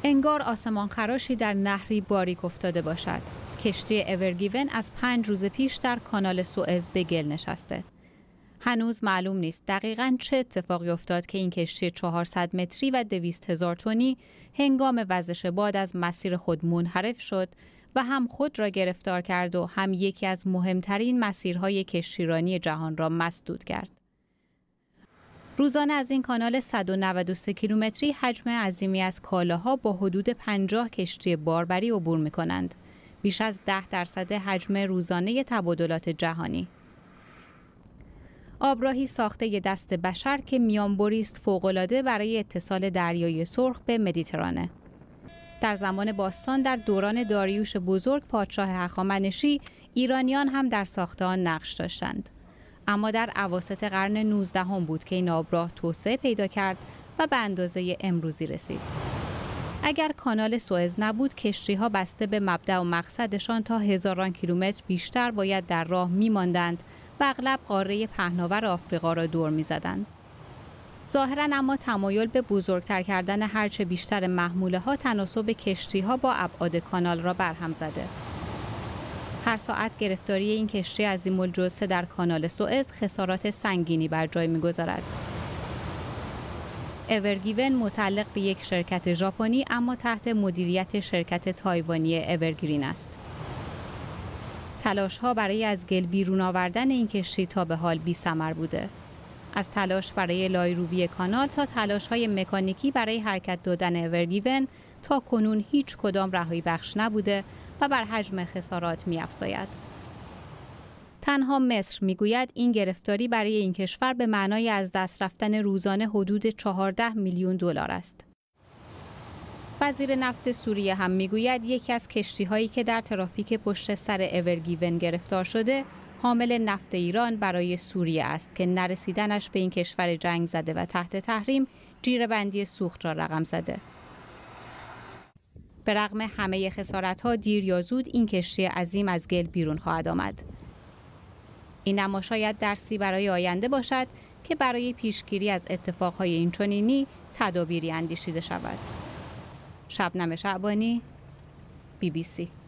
انگار آسمان خراشی در نهری باریک افتاده باشد. کشتی اورگیون از 5 روز پیش در کانال سوئز به گل نشسته. هنوز معلوم نیست دقیقاً چه اتفاقی افتاد که این کشتی 400 متری و 200,000 تنی هنگام وزش باد از مسیر خود منحرف شد و هم خود را گرفتار کرد و هم یکی از مهمترین مسیرهای کشتیرانی جهان را مسدود کرد. روزانه از این کانال 193 کیلومتری حجم عظیمی از کالاها با حدود 50 کشتی باربری عبور می‌کنند. بیش از 10% حجم روزانه تبادلات جهانی. آبراهی ساخته دست بشر که میانبری است فوق‌العاده برای اتصال دریای سرخ به مدیترانه. در زمان باستان در دوران داریوش بزرگ پادشاه هخامنشی ایرانیان هم در ساخت آن نقش داشتند. اما در اواسط قرن 19 بود که این آبراه توسعه پیدا کرد و به اندازه امروزی رسید. اگر کانال سوئز نبود کشتی‌ها بسته به مبدأ و مقصدشان تا هزاران کیلومتر بیشتر باید در راه می‌ماندند و اغلب قاره پهناور آفریقا را دور می‌زدند. ظاهراً اما تمایل به بزرگتر کردن هرچه بیشتر محموله‌ها تناسب کشتی‌ها با ابعاد کانال را برهم زده. هر ساعت گرفتاری این کشتی عظیم‌الجثه در کانال سوئز خسارات سنگینی بر جای می‌گذارد. اورگیون متعلق به یک شرکت ژاپنی اما تحت مدیریت شرکت تایوانی اورگرین است. تلاش‌ها برای از گل بیرون آوردن این کشتی تا به حال بی‌ثمر بوده. از تلاش برای لایروبی کانال تا تلاش‌های مکانیکی برای حرکت دادن اورگیون تا کنون هیچ کدام رهایی بخش نبوده و بر حجم خسارات می‌افزاید. تنها مصر میگوید این گرفتاری برای این کشور به معنای از دست رفتن روزانه حدود 14 میلیون دلار است. وزیر نفت سوریه هم میگوید یکی از کشتی‌هایی که در ترافیک پشت سر اورگیون گرفتار شده حامل نفت ایران برای سوریه است که نرسیدنش به این کشور جنگ زده و تحت تحریم جیره‌بندی سوخت را رقم زده. به رغم همه خسارت‌ها دیر یا زود این کشتی عظیم از گل بیرون خواهد آمد. این اما شاید درسی برای آینده باشد که برای پیشگیری از اتفاقهای اینچنینی تدابیری اندیشیده شود. شبنم شعبانی، BBC